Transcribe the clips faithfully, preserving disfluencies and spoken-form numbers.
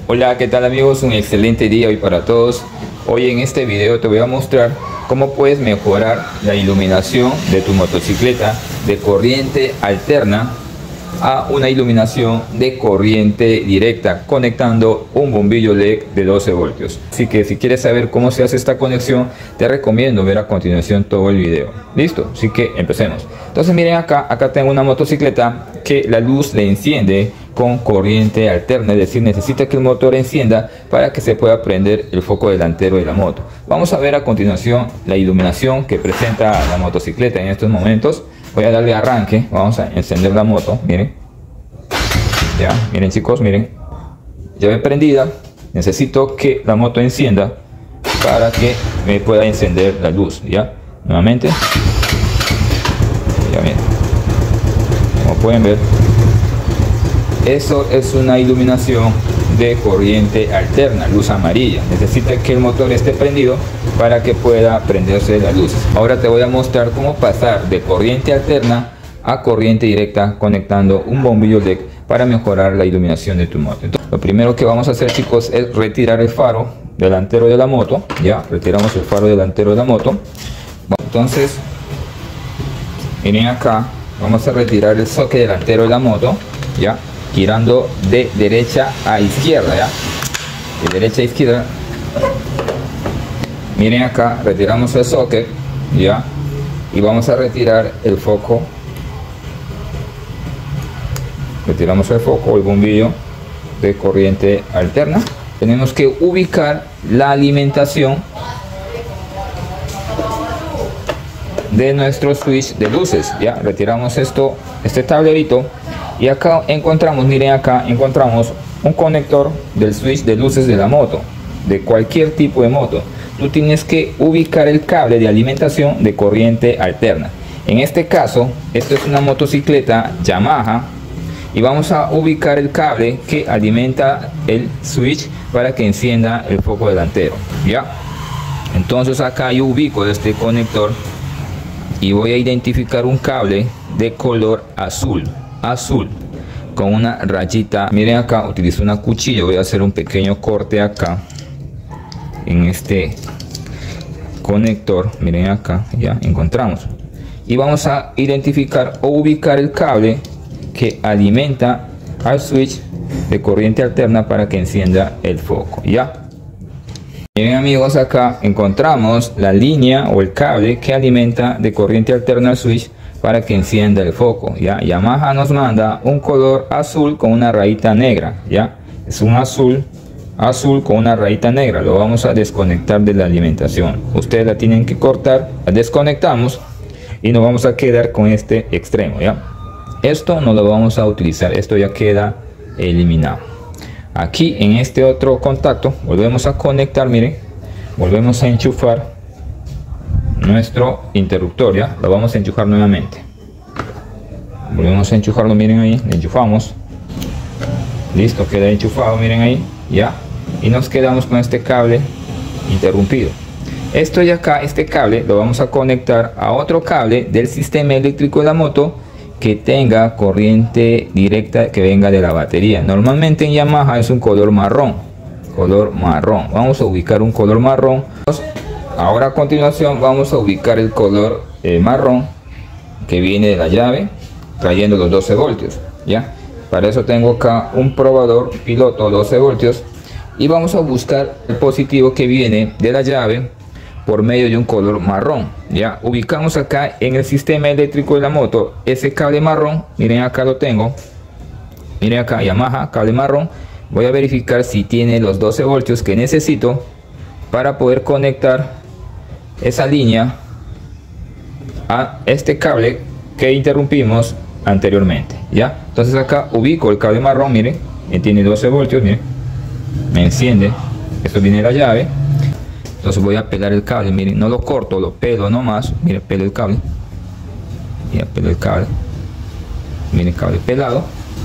Hola, ¿qué tal amigos? Un excelente día hoy para todos. Hoy en este video te voy a mostrar cómo puedes mejorar la iluminación de tu motocicleta de corriente alterna a una iluminación de corriente directa, conectando un bombillo L E D de doce voltios. Así que si quieres saber cómo se hace esta conexión, te recomiendo ver a continuación todo el video. Listo, así que empecemos. Entonces miren acá, acá tengo una motocicleta que la luz le enciende con corriente alterna, es decir, necesita que el motor encienda para que se pueda prender el foco delantero de la moto. Vamos a ver a continuación la iluminación que presenta la motocicleta en estos momentos. Voy a darle arranque, vamos a encender la moto, miren. Ya, miren chicos, miren. Llave prendida, necesito que la moto encienda para que me pueda encender la luz, ya. Nuevamente. Ya miren. Como pueden ver, eso es una iluminación de corriente alterna, luz amarilla. Necesita que el motor esté prendido para que pueda prenderse la luz. Ahora te voy a mostrar cómo pasar de corriente alterna a corriente directa conectando un bombillo L E D para mejorar la iluminación de tu moto. Entonces, lo primero que vamos a hacer, chicos, es retirar el faro delantero de la moto. Ya retiramos el faro delantero de la moto. Entonces miren acá, vamos a retirar el socket delantero de la moto, ya girando de derecha a izquierda, ya de derecha a izquierda. Miren acá, retiramos el socket, ya, y vamos a retirar el foco. Retiramos el foco, el bombillo de corriente alterna. Tenemos que ubicar la alimentación de nuestro switch de luces. Ya retiramos esto, este tablerito, y acá encontramos, miren acá encontramos un conector del switch de luces de la moto, de cualquier tipo de moto. Tú tienes que ubicar el cable de alimentación de corriente alterna. En este caso, esto es una motocicleta Yamaha, y vamos a ubicar el cable que alimenta el switch para que encienda el foco delantero. Ya, entonces acá yo ubico este conector y voy a identificar un cable de color azul azul con una rayita. Miren acá, utilizo una cuchilla, voy a hacer un pequeño corte acá en este conector. Miren acá, ya encontramos, y vamos a identificar o ubicar el cable que alimenta al switch de corriente alterna para que encienda el foco. Ya miren amigos, acá encontramos la línea o el cable que alimenta de corriente alterna al switch para que encienda el foco. Ya Yamaha nos manda un color azul con una rayita negra. Ya es un azul azul con una rayita negra. Lo vamos a desconectar de la alimentación. Ustedes la tienen que cortar, la desconectamos y nos vamos a quedar con este extremo. Ya esto no lo vamos a utilizar, esto ya queda eliminado. Aquí en este otro contacto volvemos a conectar, miren, volvemos a enchufar nuestro interruptor. Ya lo vamos a enchufar nuevamente, volvemos a enchufarlo, miren ahí, le enchufamos, listo, queda enchufado, miren ahí, ya, y nos quedamos con este cable interrumpido. Esto y acá, este cable lo vamos a conectar a otro cable del sistema eléctrico de la moto que tenga corriente directa que venga de la batería. Normalmente en Yamaha es un color marrón, color marrón. Vamos a ubicar un color marrón. Ahora a continuación vamos a ubicar el color eh, marrón que viene de la llave trayendo los doce voltios. Ya para eso tengo acá un probador piloto doce voltios, y vamos a buscar el positivo que viene de la llave por medio de un color marrón. Ya ubicamos acá en el sistema eléctrico de la moto ese cable marrón. Miren acá lo tengo, miren acá, Yamaha, cable marrón. Voy a verificar si tiene los doce voltios que necesito para poder conectar esa línea a este cable que interrumpimos anteriormente. Ya entonces acá ubico el cable marrón, miren, tiene doce voltios, miren, me enciende, esto viene de la llave. Entonces voy a pelar el cable, miren, no lo corto, lo pelo nomás, miren, pelo el cable, ya pelo el cable, miren, cable pelado,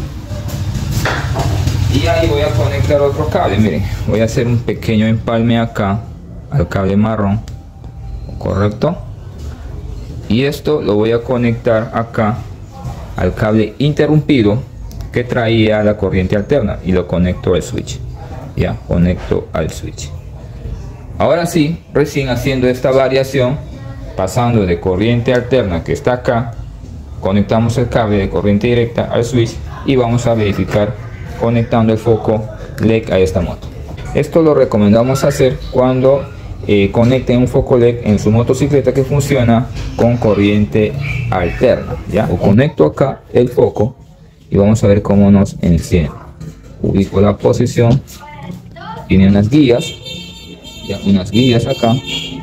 y ahí voy a conectar otro cable. Miren, voy a hacer un pequeño empalme acá al cable marrón, correcto, y esto lo voy a conectar acá al cable interrumpido que traía la corriente alterna y lo conecto al switch. ya conecto al switch. Ahora sí, recién haciendo esta variación, pasando de corriente alterna que está acá, conectamos el cable de corriente directa al switch y vamos a verificar conectando el foco L E D a esta moto. Esto lo recomendamos hacer cuando eh, conecten un foco L E D en su motocicleta que funciona con corriente alterna, ¿ya? O conecto acá el foco y vamos a ver cómo nos enciende. Ubico la posición, tiene unas guías, ya, unas guías acá,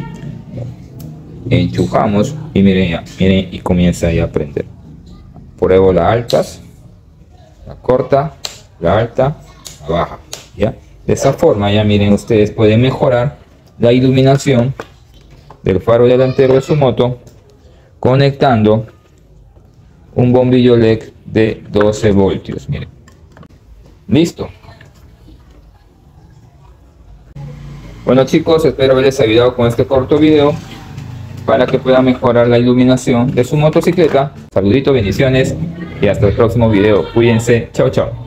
enchufamos y miren ya, miren, y comienza ya a prender. Pruebo las altas, la corta, la alta, la baja, ya. De esa forma ya miren, ustedes pueden mejorar la iluminación del faro delantero de su moto conectando un bombillo L E D de doce voltios. Miren, listo. Bueno chicos, espero haberles ayudado con este corto video para que puedan mejorar la iluminación de su motocicleta. Saluditos, bendiciones y hasta el próximo video. Cuídense, chao chao.